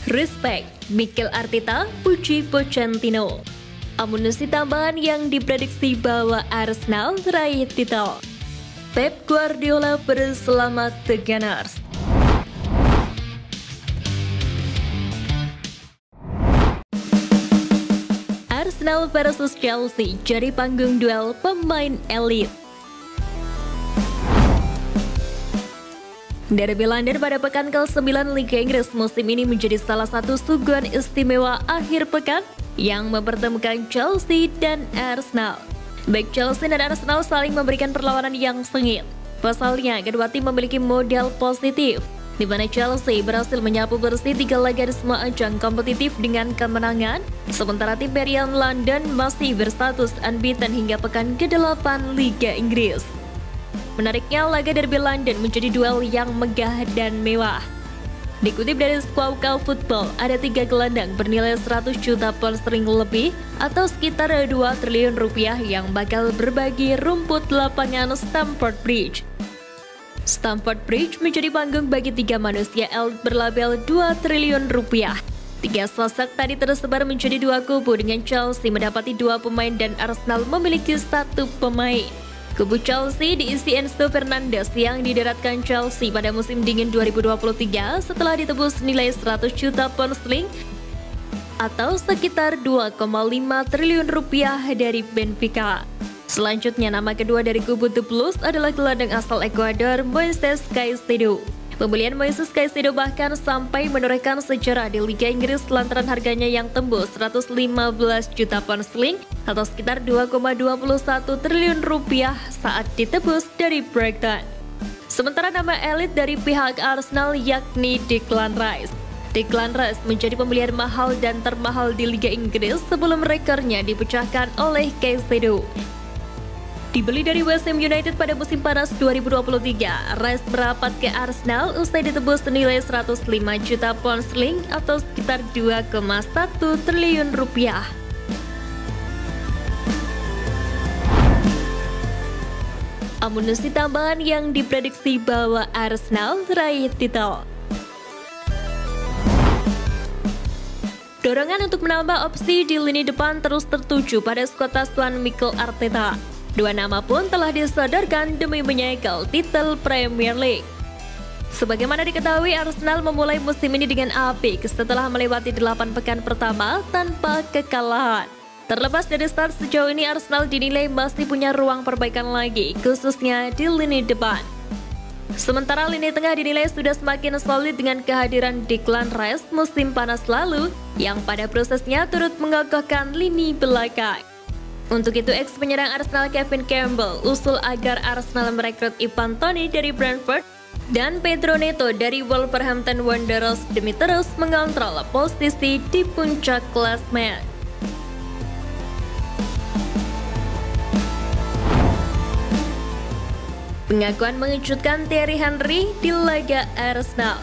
Respect, Mikel Arteta puji Pochettino. Amunisi tambahan yang diprediksi bahwa Arsenal raih titel. Pep Guardiola berselamat The Gunners. Arsenal versus Chelsea jadi panggung duel pemain elit. Derby London pada pekan ke-9 Liga Inggris musim ini menjadi salah satu suguhan istimewa akhir pekan yang mempertemukan Chelsea dan Arsenal. Baik Chelsea dan Arsenal saling memberikan perlawanan yang sengit. Pasalnya, kedua tim memiliki modal positif, di mana Chelsea berhasil menyapu bersih 3 laga di semua ajang kompetitif dengan kemenangan, sementara tim Berian London masih berstatus unbeaten hingga pekan ke-8 Liga Inggris. Menariknya, laga Derby London menjadi duel yang megah dan mewah. Dikutip dari Squawka Football, ada 3 gelandang bernilai 100 juta pound sterling lebih atau sekitar 2 triliun rupiah yang bakal berbagi rumput lapangan Stamford Bridge. Stamford Bridge menjadi panggung bagi 3 manusia elit berlabel 2 triliun rupiah. 3 sosok tadi tersebar menjadi 2 kubu dengan Chelsea mendapati 2 pemain dan Arsenal memiliki 1 pemain. Kubu Chelsea diisi Enzo Fernandez yang didaratkan Chelsea pada musim dingin 2023 setelah ditebus nilai 100 juta pound sterling atau sekitar 2,5 triliun rupiah dari Benfica. Selanjutnya, nama kedua dari kubu The Blues adalah gelandang asal Ekuador Moises Caicedo. Pembelian Moises Caicedo bahkan sampai menorehkan sejarah di Liga Inggris lantaran harganya yang tembus 115 juta pound sterling atau sekitar 2,21 triliun rupiah saat ditebus dari Brighton. Sementara nama elit dari pihak Arsenal yakni Declan Rice. Declan Rice menjadi pembelian mahal dan termahal di Liga Inggris sebelum rekornya dipecahkan oleh Caicedo. Dibeli dari West Ham United pada musim panas 2023, Rice merapat ke Arsenal usai ditebus senilai 105 juta pound sterling atau sekitar 2,1 triliun rupiah. Amunisi tambahan yang diprediksi bahwa Arsenal raih titel. Dorongan untuk menambah opsi di lini depan terus tertuju pada skuad asuhan Mikel Arteta. 2 nama pun telah disodorkan demi menyegel titel Premier League. Sebagaimana diketahui, Arsenal memulai musim ini dengan apik setelah melewati 8 pekan pertama tanpa kekalahan. Terlepas dari start sejauh ini, Arsenal dinilai masih punya ruang perbaikan lagi, khususnya di lini depan. Sementara lini tengah dinilai sudah semakin solid dengan kehadiran Declan Rice musim panas lalu, yang pada prosesnya turut mengokohkan lini belakang. Untuk itu, ex-penyerang Arsenal Kevin Campbell usul agar Arsenal merekrut Ivan Toney dari Brentford dan Pedro Neto dari Wolverhampton Wanderers demi terus mengontrol posisi di puncak klasemen. Pengakuan mengejutkan Thierry Henry di laga Arsenal.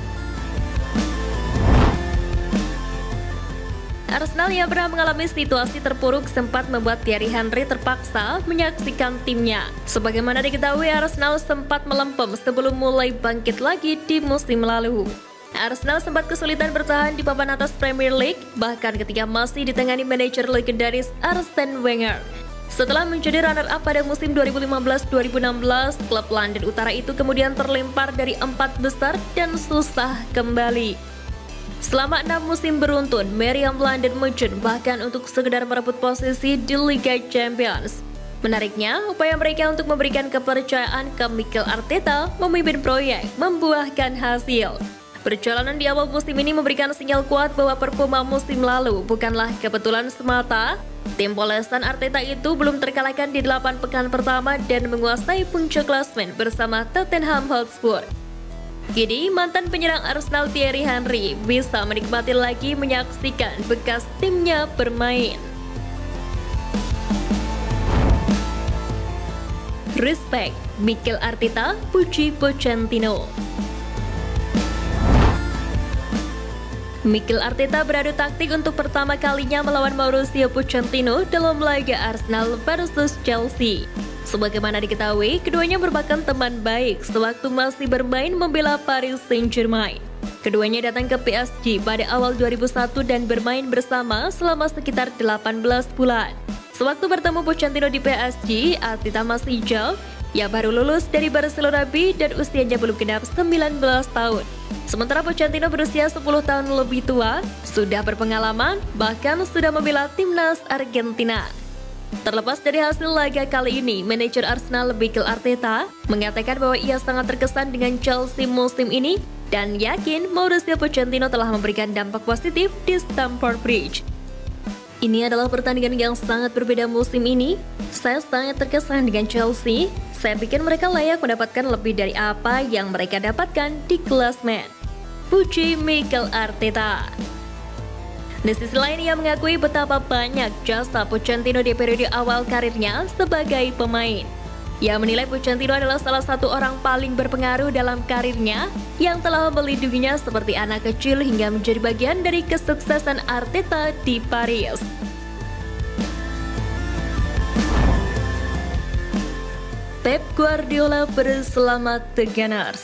Arsenal yang pernah mengalami situasi terpuruk sempat membuat Thierry Henry terpaksa menyaksikan timnya. Sebagaimana diketahui, Arsenal sempat melempem sebelum mulai bangkit lagi di musim lalu. Arsenal sempat kesulitan bertahan di papan atas Premier League, bahkan ketika masih ditangani manajer legendaris Arsene Wenger. Setelah menjadi runner-up pada musim 2015-2016, klub London Utara itu kemudian terlempar dari 4 besar dan susah kembali. Selama 6 musim beruntun, Meriam London Merchant bahkan untuk sekedar merebut posisi di Liga Champions. Menariknya, upaya mereka untuk memberikan kepercayaan ke Mikel Arteta memimpin proyek membuahkan hasil. Perjalanan di awal musim ini memberikan sinyal kuat bahwa performa musim lalu bukanlah kebetulan semata. Tim polesan Arteta itu belum terkalahkan di 8 pekan pertama dan menguasai puncak klasemen bersama Tottenham Hotspur. Kini, mantan penyerang Arsenal Thierry Henry bisa menikmati lagi menyaksikan bekas timnya bermain. Respect, Mikel Arteta puji Pochettino. Mikel Arteta beradu taktik untuk pertama kalinya melawan Mauricio Pochettino dalam laga Arsenal versus Chelsea. Sebagaimana diketahui, keduanya merupakan teman baik sewaktu masih bermain membela Paris Saint-Germain. Keduanya datang ke PSG pada awal 2001 dan bermain bersama selama sekitar 18 bulan. Sewaktu bertemu Pochettino di PSG, Arteta masih hijau, yang baru lulus dari Barcelona B dan usianya belum genap 19 tahun. Sementara Pochettino berusia 10 tahun lebih tua, sudah berpengalaman, bahkan sudah membela timnas Argentina. Terlepas dari hasil laga kali ini, manajer Arsenal Mikel Arteta mengatakan bahwa ia sangat terkesan dengan Chelsea musim ini dan yakin Mauricio Pochettino telah memberikan dampak positif di Stamford Bridge. Ini adalah pertandingan yang sangat berbeda musim ini. Saya sangat terkesan dengan Chelsea. Saya pikir mereka layak mendapatkan lebih dari apa yang mereka dapatkan di klasmen. Puji Mikel Arteta. Di sisi lain, ia mengakui betapa banyak jasa Pochettino di periode awal karirnya sebagai pemain. Ia menilai Pochettino adalah salah satu orang paling berpengaruh dalam karirnya yang telah melindunginya seperti anak kecil hingga menjadi bagian dari kesuksesan Arteta di Paris. Pep Guardiola berselamat The Gunners.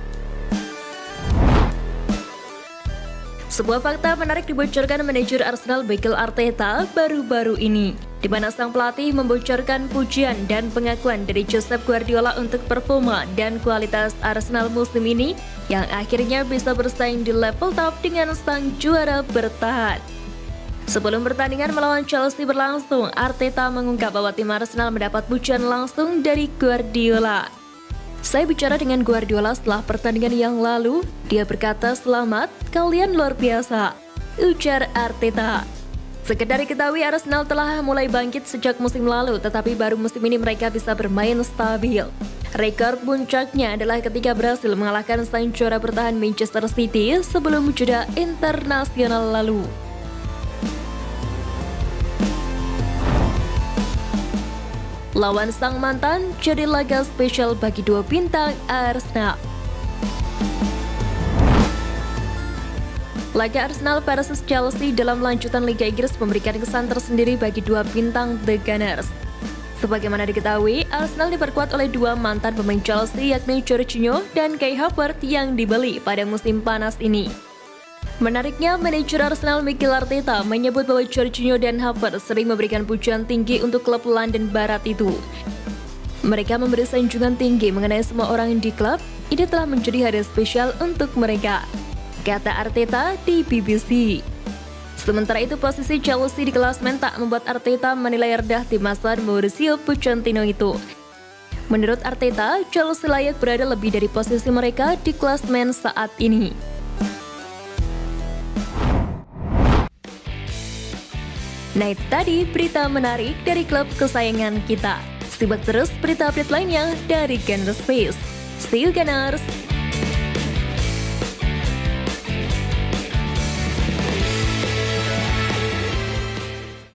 Sebuah fakta menarik dibocorkan manajer Arsenal Mikel Arteta baru-baru ini, di mana sang pelatih membocorkan pujian dan pengakuan dari Josep Guardiola untuk performa dan kualitas Arsenal musim ini yang akhirnya bisa bersaing di level top dengan sang juara bertahan. Sebelum pertandingan melawan Chelsea berlangsung, Arteta mengungkap bahwa tim Arsenal mendapat pujian langsung dari Guardiola. Saya bicara dengan Guardiola setelah pertandingan yang lalu, dia berkata selamat, kalian luar biasa, ujar Arteta. Sekedar diketahui Arsenal telah mulai bangkit sejak musim lalu, tetapi baru musim ini mereka bisa bermain stabil. Rekor puncaknya adalah ketika berhasil mengalahkan sang juara bertahan Manchester City sebelum jeda internasional lalu. Lawan sang mantan jadi laga spesial bagi dua bintang Arsenal. Laga Arsenal versus Chelsea dalam lanjutan Liga Inggris memberikan kesan tersendiri bagi dua bintang The Gunners. Sebagaimana diketahui, Arsenal diperkuat oleh dua mantan pemain Chelsea yakni Jorginho dan Kai Havertz yang dibeli pada musim panas ini. Menariknya, manajer Arsenal Mikel Arteta menyebut bahwa Jorginho dan Havertz sering memberikan pujian tinggi untuk klub London Barat itu. Mereka memberi sanjungan tinggi mengenai semua orang di klub, ini telah menjadi hari spesial untuk mereka, kata Arteta di BBC. Sementara itu, posisi Chelsea di klasmen tak membuat Arteta menilai rendah tim asuhan Mauricio Pochettino itu. Menurut Arteta, Chelsea layak berada lebih dari posisi mereka di klasmen saat ini. Nah, itu tadi berita menarik dari klub kesayangan kita. Simak terus berita update lainnya dari Gunners Space. See you Gunners!